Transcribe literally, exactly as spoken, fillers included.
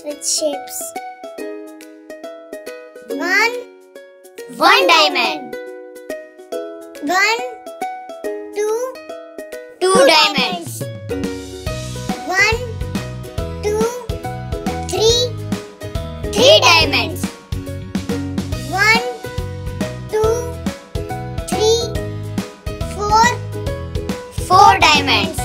with shapes. One. One diamond. One. Two. Two, Two diamonds. One. Two. Three. Three diamonds. One. Two. Three. Four. Four diamonds.